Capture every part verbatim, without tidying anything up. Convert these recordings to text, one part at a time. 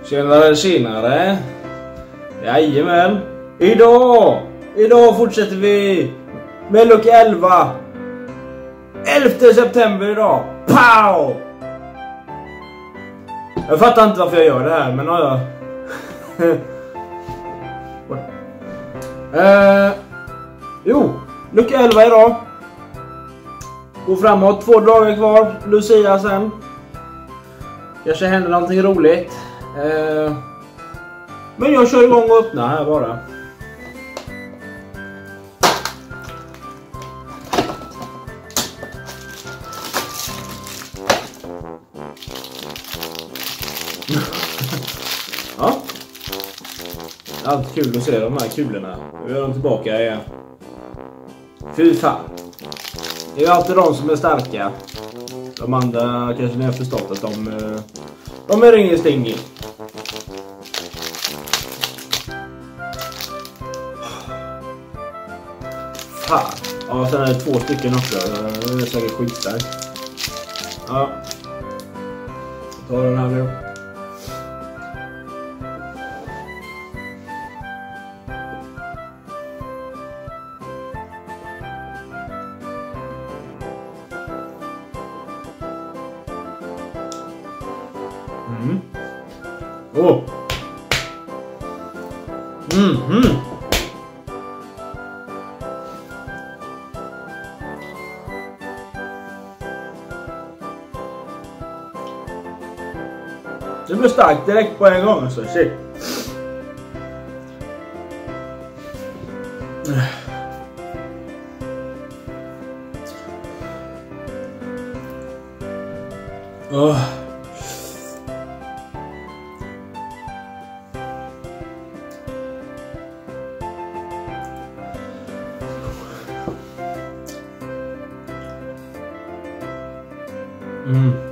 Tjenare, tjenare. Jajamän. Idag, idag fortsätter vi med lucka elva. elfte september idag. Pow! Jag fattar inte varför jag gör det här, men ja. uh, jo, lucka elva idag. Gå framåt, två dagar kvar. Lucia sen. Kanske händer någonting roligt. Uh, men jag kör igång och öppnar här bara. Ja. Allt kul att se de här kulorna. Nu är de tillbaka igen. Fy fan. Det är alltid de som är starka. De andra kanske ni har förstått att de, de är ingen stinging. Fan. Ja, sen är det två stycken också. Det är säkert skitstarkt. Ja. Ta den här nu. Mm. Oh. Mm -hmm. Det blir starkt direkt på en gång, så shit. Oh. Mm.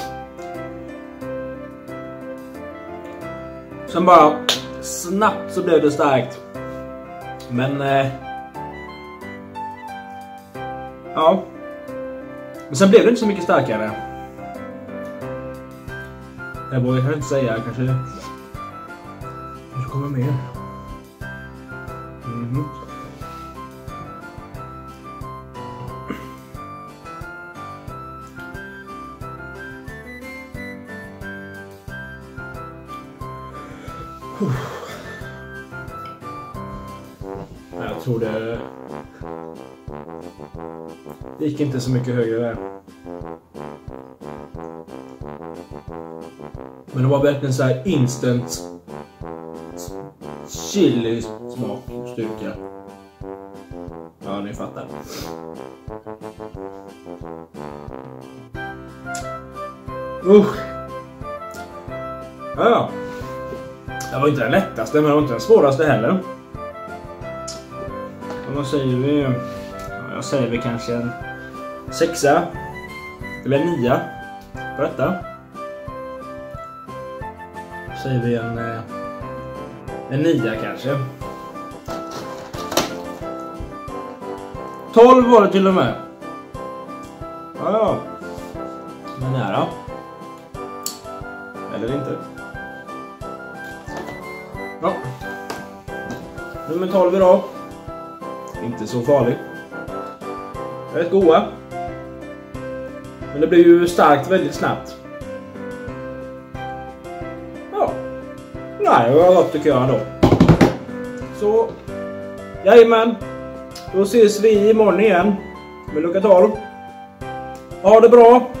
Sen bara snabbt så blev det starkt. Men eh, ja. Men sen blev det inte så mycket starkare. Jag vågar kanske inte säga, kanske kanske kommer mer. Mhm. Jag tror det det gick inte så mycket högre där. Men det var verkligen så här instant chili smak, styrka. Ja, ni fattar. Usch. Ja, ja. Det var inte den lättaste, men det var inte den svåraste heller. Och vad säger vi? Ja, jag säger vi kanske en sexa eller en nia på detta. Säger vi en en nia kanske. tolv var det till och med. Ja, ja. Men nära. Eller inte. Ja. Nummer tolv idag. Inte så farlig. Rätt goda. Men det blir ju starkt väldigt snabbt. Ja. Nej, det var gott tycker jag då. Så. Jajamän. Då ses vi imorgon igen. Med lucka tolv. Ha det bra.